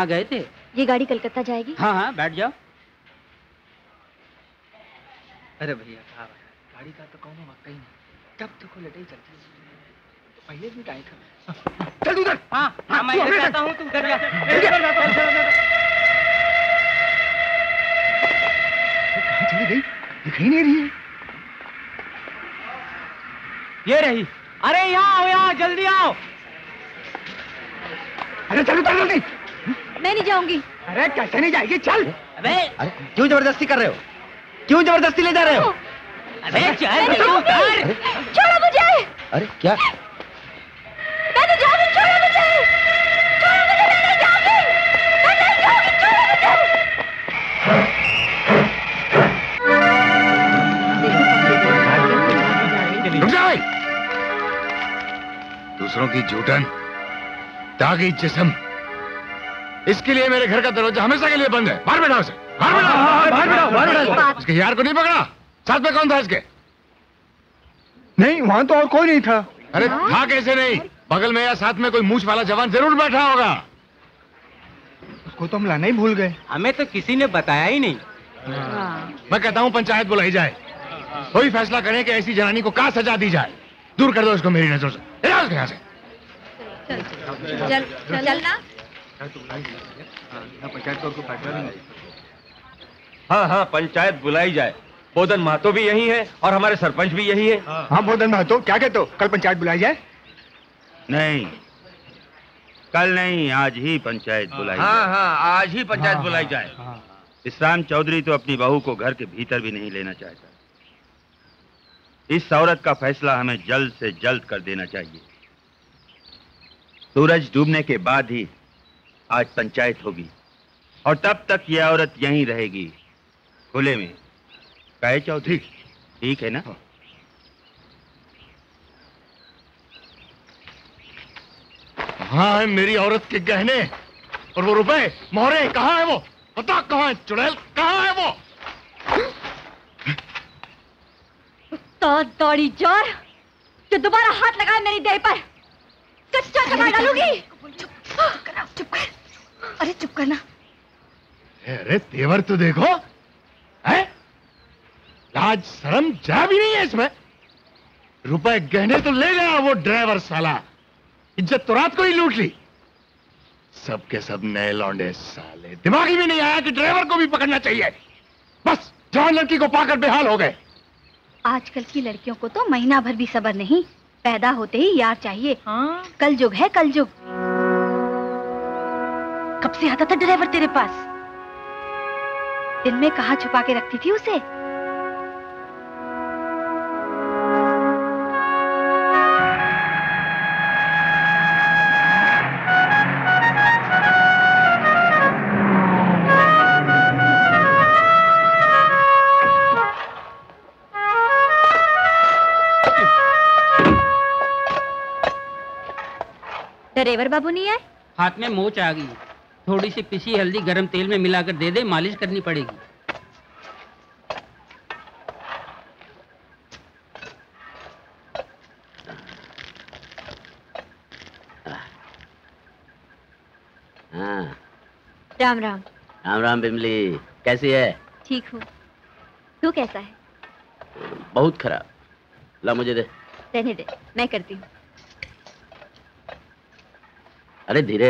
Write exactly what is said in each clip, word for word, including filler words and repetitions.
कहाँ गए थे? ये गाड़ी कलकत्ता जाएगी। हाँ हाँ बैठ जाओ। अरे भैया कहा गाड़ी का तो कौन वाकई नहीं, जब देखो लड़ाई चलती है, तो पहले भी गाय था। चल उधर। हाँ हाँ मैं इधर जाता हूँ, तू उधर जा। कहाँ चली गई? दिखाई नहीं रही है। ये रही। अरे यहाँ आओ, यहाँ जल्दी आओ। अरे चलो चल जल्दी। मैं नहीं जाऊंगी। अरे कैसे नहीं जाएगी, चल। अबे अरे क्यों जबरदस्ती कर रहे हो? क्यों जबरदस्ती ले जा रहे हो? अबे चल चलो उतर। छोड़ो मुझे। अरे क्या? मैं नहीं जाऊंगी, छोड़ो मुझे। छोड़ो मुझे, मैं नहीं जाऊंगी। मैं नहीं जाऊंगी, छोड़ो मुझे। रुक जाओ। दूसरों की जूठन, दागी जिस्म, इसके लिए मेरे घर का दरवाजा हमेशा के लिए बंद है। बाहर बैठाओ उसे। बाहर बैठाओ, बाहर बैठाओ, बाहर बैठाओ। इसके यार को नहीं पकड़ा? साथ में कौन था इसके? नहीं, वहाँ तो और कोई नहीं था। अरे था कैसे नहीं? बगल में या साथ में कोई मूछ वाला जवान जरूर बैठा होगा। उसको तो हम लाना ही भूल गए। हमें तो किसी ने बताया ही नहीं। मैं कहता हूँ पंचायत बुलाई जाए, कोई फैसला करें कि ऐसी जनानी को क्या सजा दी जाए। दूर कर दो इसको मेरी नजरों से। ले जाओ इसको यहाँ से। चल चलना। हाँ हाँ पंचायत बुलाई जाए। बोधन महतो भी यही है और हमारे सरपंच भी यही है। हाँ बोधन महतो, क्या कहते हो? कल पंचायत बुलाई जाए? नहीं, कल नहीं, आज ही पंचायत बुलाई हाँ जाए। हाँ आज ही पंचायत बुलाई जाए। इस्लाम चौधरी तो अपनी बहू को घर के भीतर भी नहीं लेना चाहता। इस औरत का फैसला हमें जल्द से जल्द कर देना चाहिए। सूरज डूबने के बाद ही आज पंचायत होगी और तब तक यह औरत यहीं रहेगी, खुले में। कहे चौधरी, ठीक है ना? हाँ है मेरी औरत के गहने और वो रुपए मोहरे, कहाँ है वो? बता कहाँ है चुड़ैल, कहाँ है वो? तो दौड़ी जोर जो दोबारा हाथ लगाए मेरी देह पर, कच्चा चबा डालूंगी। चुप कर, चुप कर। अरे चुप करना। अरे तेवर तो देखो, है? लाज शर्म जा भी नहीं है इसमें। रुपए गहने तो ले गया वो ड्राइवर साला, इज्जत तो रात को ही लूट ली। सब के सब नए लौंडे साले, दिमाग ही भी नहीं आया कि ड्राइवर को भी पकड़ना चाहिए। बस जवान लड़की को पाकर बेहाल हो गए। आजकल की लड़कियों को तो महीना भर भी सब्र नहीं, पैदा होते ही यार चाहिए। हाँ? कल युग है, कल युग। कब से आता था ड्राइवर तेरे पास? दिन में कहाँ छुपा के रखती थी उसे? ड्राइवर बाबू नहीं आए? हाथ में मोच आ गई, थोड़ी सी पिसी हल्दी गरम तेल में मिलाकर दे दे, मालिश करनी पड़ेगी। हाँ। राम राम। राम राम बिमली, कैसी है? ठीक हूँ, तू कैसा है? बहुत खराब। ला मुझे दे। रहने दे, मैं करती हूँ। अरे धीरे।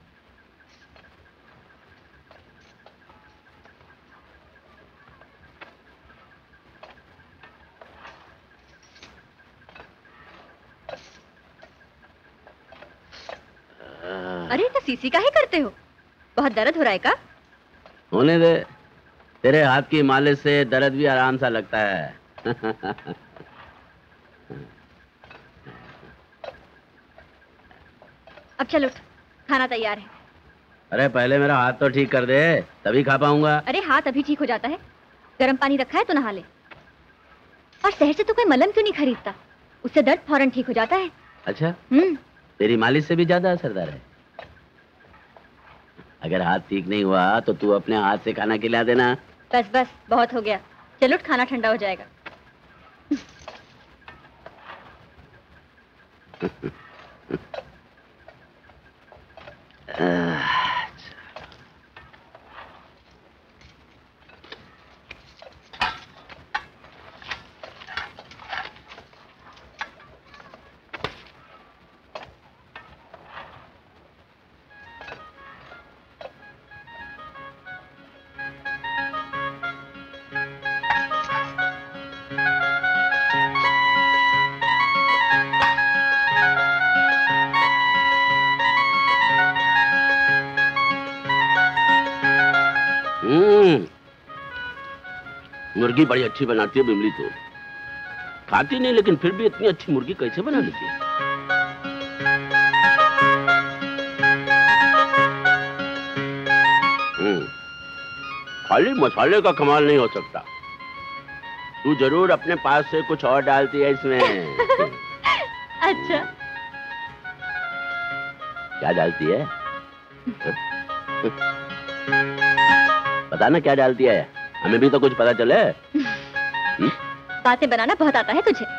अरे तो सीसी का ही करते हो? बहुत दर्द हो रहा है का? होने दे, तेरे हाथ की मालिश से दर्द भी आराम सा लगता है। अब चलो, खाना तैयार है। अरे पहले मेरा हाथ तो ठीक कर दे, तभी खा पाऊंगा। अरे हाथ अभी ठीक हो जाता है, गर्म पानी रखा है तो नहा ले। और शहर से तू कोई मलहम क्यों नहीं खरीदता? उससे दर्द फौरन ठीक हो जाता है। अच्छा, हम्म। तेरी मालिश से भी ज्यादा असरदार है। अगर हाथ ठीक नहीं हुआ तो तू अपने हाथ से खाना खिला देना। बस बस, बहुत हो गया। चलो, खाना ठंडा हो जाएगा। मुर्गी बड़ी अच्छी बनाती है बिमली तो। खाती नहीं लेकिन फिर भी इतनी अच्छी मुर्गी कैसे बना लेती है? हम्म, खाली मसाले का कमाल नहीं हो सकता। तू जरूर अपने पास से कुछ और डालती है इसमें। अच्छा, क्या डालती है? पता ना क्या डालती है, हमें भी तो कुछ पता चले। बातें बनाना बहुत आता है तुझे।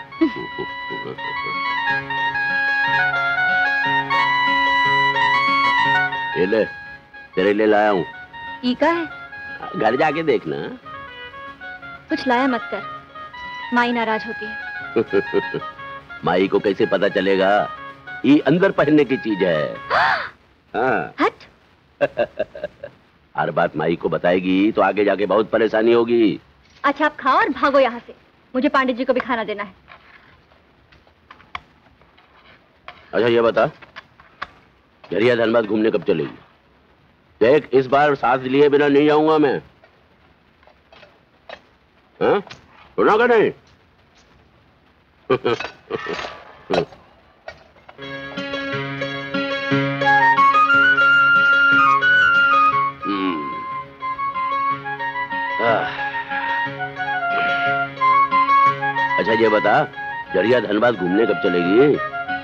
ये ले, तेरे लिए लाया हूँ। ई का है? घर जाके देखना। कुछ लाया मत कर, माई नाराज होती है। माई को कैसे पता चलेगा? ये अंदर पहनने की चीज है। हाँ। हट। हर बात माई को बताएगी तो आगे जाके बहुत परेशानी होगी। अच्छा आप खाओ और भागो यहाँ से, मुझे पांडे जी को भी खाना देना है। अच्छा ये बता, जरिया धनबाद घूमने कब चलेगी? देख इस बार साथ लिए बिना नहीं जाऊंगा मैं। हाँ? सुना का नहीं? अच्छा ये बता, जरिया धनबाद घूमने कब चलेगी?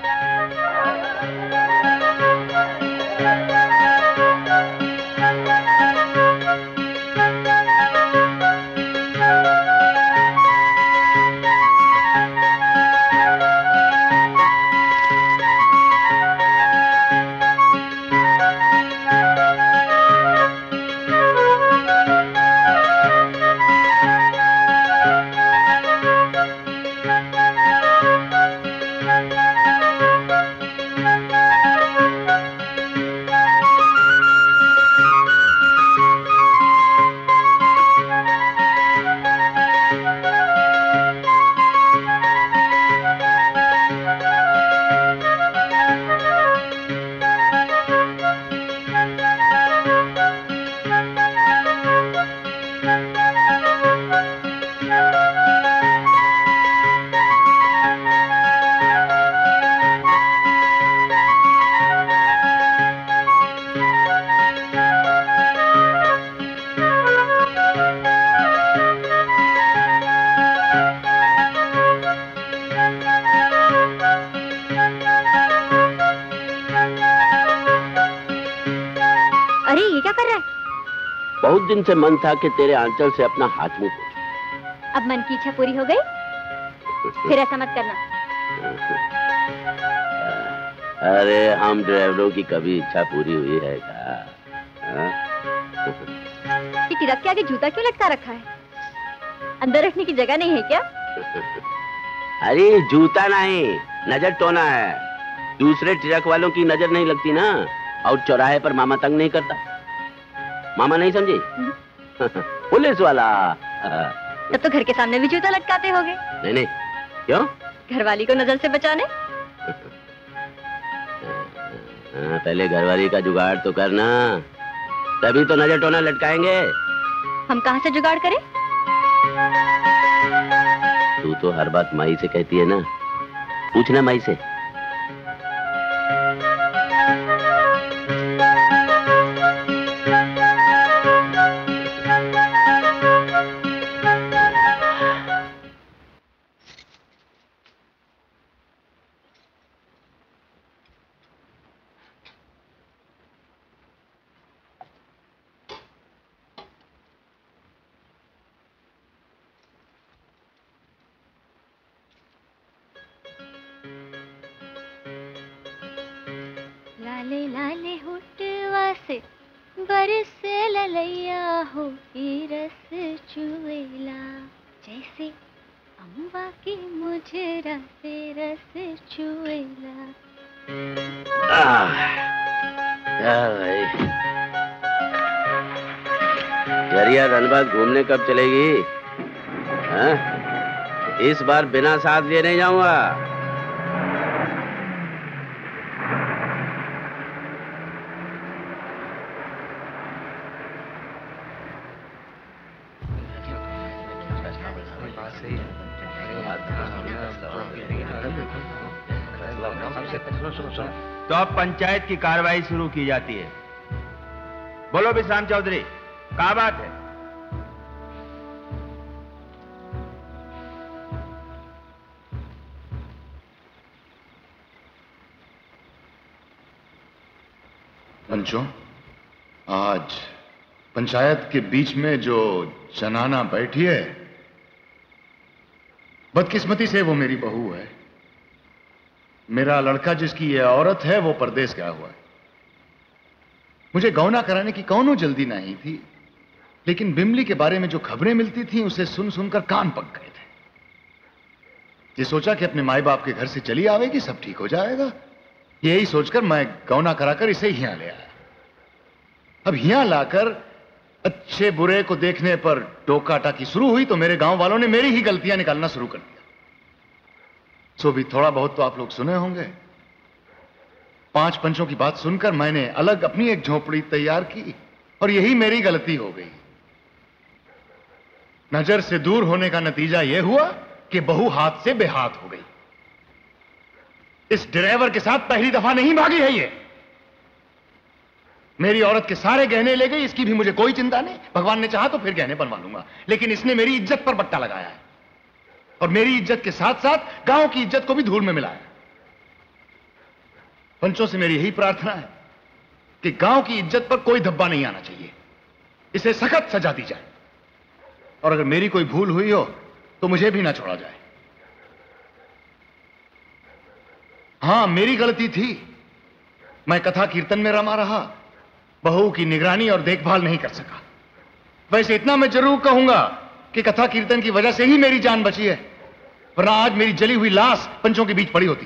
बहुत दिन से मन था कि तेरे आंचल से अपना हाथ मुंह पोंछूं। अब मन की इच्छा पूरी हो गई? फिर ऐसा मत करना। अरे हम ड्राइवरों की कभी इच्छा पूरी हुई है क्या? ये ट्रक के आगे जूता क्यों लटका रखा है? अंदर रखने की जगह नहीं है क्या? अरे जूता नहीं, नजर टोना है। दूसरे ट्रक वालों की नजर नहीं लगती ना, और चौराहे पर मामा तंग नहीं करता। मामा नहीं समझी? पुलिस वाला। तब तो घर के सामने भी जूता लटकाते होगे। नहीं नहीं, क्यों? घरवाली को नजर से बचाने। पहले घरवाली का जुगाड़ तो करना, तभी तो नजर टोना लटकाएंगे। हम कहाँ से जुगाड़ करें? तू तो हर बात माई से कहती है ना, पूछना माई से। लाले लाले होठवा से बरसे ललैया हो की रस चुएला, जैसे अम्बा की मुजरा से रस चुएला। जरिया धनबाद घूमने कब चलेगी? हाँ? इस बार बिना साथ लिए नहीं जाऊंगा। तो अब पंचायत की कार्रवाई शुरू की जाती है। बोलो विश्राम चौधरी, क्या बात है? पंचों, आज पंचायत के बीच में जो जनाना बैठी है, बदकिस्मती से वो मेरी बहू है। मेरा लड़का जिसकी ये औरत है वो परदेश गया हुआ है। मुझे गौना कराने की कौनो जल्दी नहीं थी, लेकिन बिमली के बारे में जो खबरें मिलती थी उसे सुन सुनकर कान पक गए थे। ये सोचा कि अपने माई बाप के घर से चली आवेगी, सब ठीक हो जाएगा। यही सोचकर मैं गौना कराकर इसे यहां ले आया। अब यहां लाकर अच्छे बुरे को देखने पर टोका टाकी शुरू हुई तो मेरे गांव वालों ने मेरी ही गलतियां निकालना शुरू कर दिया। सो भी थोड़ा बहुत तो आप लोग सुने होंगे। पांच पंचों की बात सुनकर मैंने अलग अपनी एक झोपड़ी तैयार की और यही मेरी गलती हो गई। नजर से दूर होने का नतीजा यह हुआ कि बहू हाथ से बेहाथ हो गई। इस ड्राइवर के साथ पहली दफा नहीं भागी है ये। मेरी औरत के सारे गहने ले गई, इसकी भी मुझे कोई चिंता नहीं। भगवान ने चाहा तो फिर गहने बनवा लूंगा, लेकिन इसने मेरी इज्जत पर बट्टा लगाया है और मेरी इज्जत के साथ साथ गांव की इज्जत को भी धूल में मिलाया। पंचों से मेरी यही प्रार्थना है कि गांव की इज्जत पर कोई धब्बा नहीं आना चाहिए, इसे सख्त सजा दी जाए और अगर मेरी कोई भूल हुई हो तो मुझे भी ना छोड़ा जाए। हां, मेरी गलती थी, मैं कथा कीर्तन में रमा रहा, बहू की निगरानी और देखभाल नहीं कर सका। वैसे इतना मैं जरूर कहूंगा कि कथा कीर्तन की वजह से ही मेरी जान बची है, वरना आज मेरी जली हुई लाश पंचों के बीच पड़ी होती।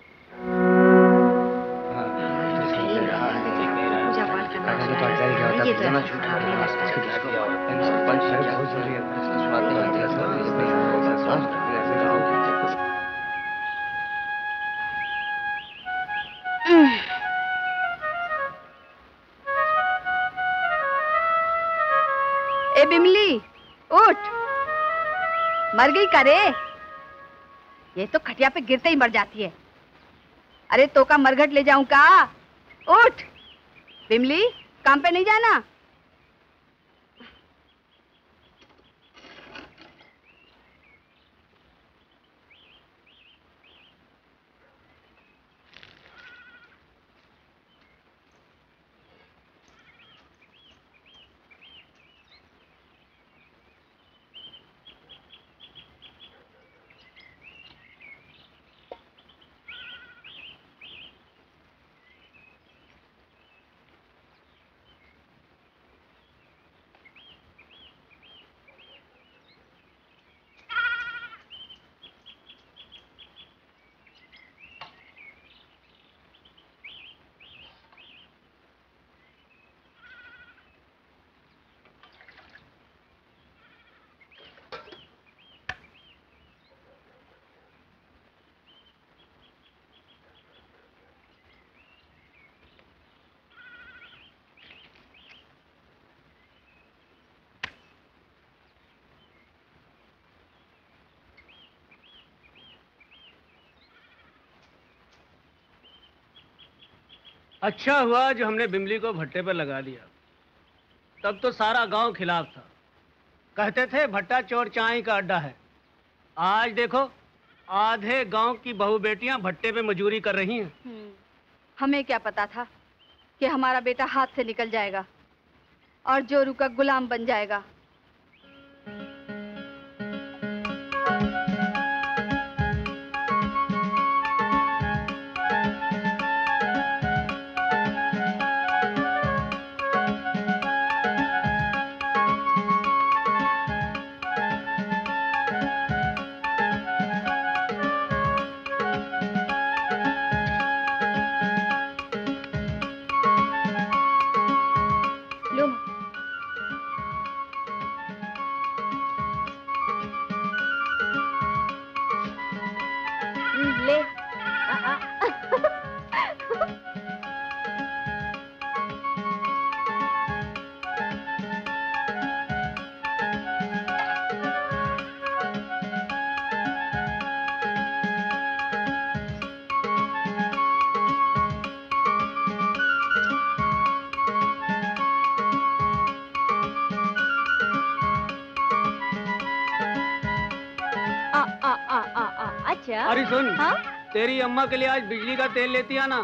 ए बिमली, उठ। मर गई का रे? ये तो खटिया पे गिरते ही मर जाती है। अरे तो का मरघट ले जाऊं का? उठ बिमली, काम पे नहीं जाना? अच्छा हुआ जो हमने बिमली को भट्टे पर लगा दिया, तब तो सारा गांव खिलाफ था। कहते थे भट्टा चोर चाय का अड्डा है। आज देखो आधे गांव की बहू बेटियां भट्टे पे मजूरी कर रही हैं। हमें क्या पता था कि हमारा बेटा हाथ से निकल जाएगा और जोरू का गुलाम बन जाएगा। क्या? अरे सुन, हाँ? तेरी अम्मा के लिए आज बिजली का तेल लेती है ना।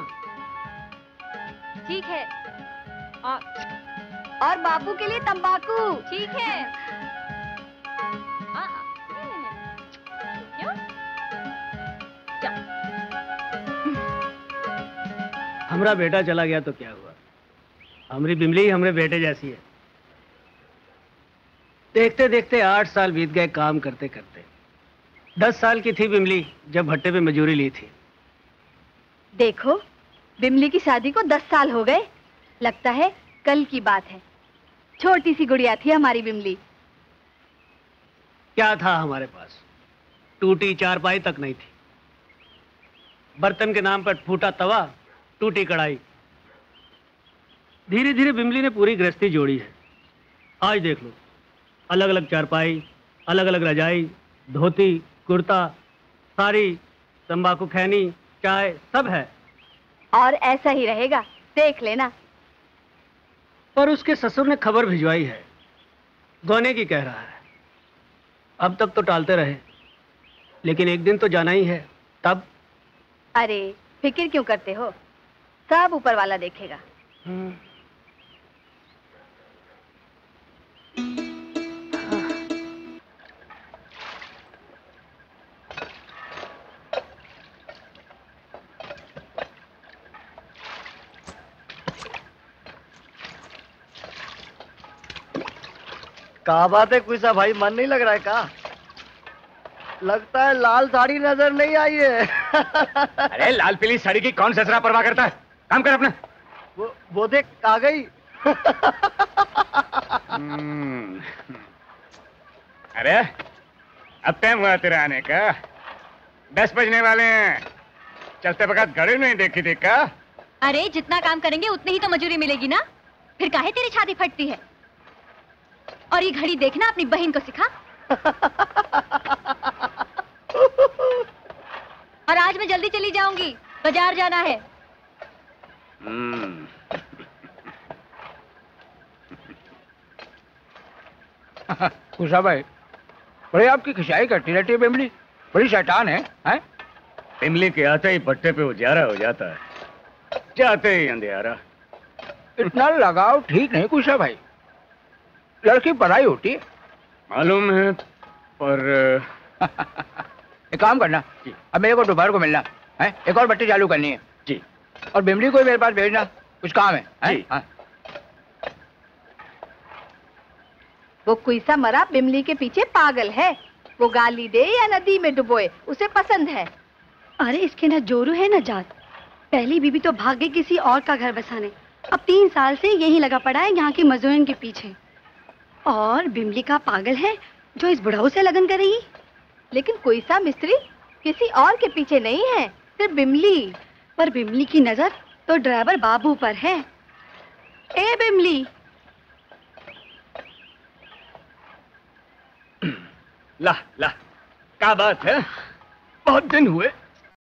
ठीक है। और, और बाबू के लिए तंबाकू। ठीक है। आ, क्यों? क्या? हमारा बेटा चला गया तो क्या हुआ, हमारी बिमली हमरे बेटे जैसी है। देखते देखते आठ साल बीत गए काम करते करते। दस साल की थी बिमली जब भट्टे पे मजूरी ली थी। देखो, बिमली की शादी को दस साल हो गए। लगता है कल की बात है। छोटी सी गुड़िया थी हमारी बिमली। क्या था हमारे पास, टूटी चारपाई तक नहीं थी। बर्तन के नाम पर फूटा तवा, टूटी कढ़ाई। धीरे धीरे बिमली ने पूरी गृहस्थी जोड़ी है। आज देख लो, अलग अलग चारपाई, अलग अलग रजाई, धोती, कुर्ता, साड़ी, तंबाकू खैनी, चाय, सब है। और ऐसा ही रहेगा, देख लेना। पर उसके ससुर ने खबर भिजवाई है, गोने की कह रहा है। अब तक तो टालते रहे, लेकिन एक दिन तो जाना ही है। तब अरे फिक्र क्यों करते हो, सब ऊपर वाला देखेगा। क्या बात है कुछ भाई, मन नहीं लग रहा है का? लगता है लाल साड़ी नजर नहीं आई है। अरे लाल पीली साड़ी की कौन ससरा परवाह करता है, काम कर अपना। वो वो देख आ गई। अरे अब टाइम हुआ तेरा आने का, दस बजने वाले हैं। चलते वक्त घड़ी नहीं देखी थी का? अरे जितना काम करेंगे उतनी ही तो मजूरी मिलेगी ना, फिर काहे तेरी छाती फटती है? और ये घड़ी देखना अपनी बहन को सिखा। और आज मैं जल्दी चली जाऊंगी, बाजार जाना है। कुशा भाई, बड़े आपकी खिंचाई करती रहती है बिमली, बड़ी शैतान है, हैं? बिमली के आते ही भट्टे पे उजारा हो जाता है, जाते ही अंधेरा। इतना लगाव ठीक नहीं कुशा भाई, लड़की पढ़ाई होती है। मालूम है, पर एक काम करना, अब मेरे को दोपहर को मिलना है, एक और बत्ती चालू करनी है जी, और बिमली को मेरे पास भेजना, कुछ काम है, है? जी। हाँ। वो कुइसा मरा बिमली के पीछे पागल है। वो गाली दे या नदी में डुबोए, उसे पसंद है। अरे इसके ना जोरू है ना जात। पहली बीबी तो भाग गई किसी और का घर बसाने, अब तीन साल से यही लगा पड़ा है यहाँ की मजदूरन के पीछे। और बिमली का पागल है जो इस बुढ़ाऊ से लगन करेगी। लेकिन कुइसा मिस्त्री किसी और के पीछे नहीं है, सिर्फ बिमली। पर बिमली की नजर तो ड्राइवर बाबू पर है। ए बिमली, ला ला, क्या बात है, बहुत दिन हुए।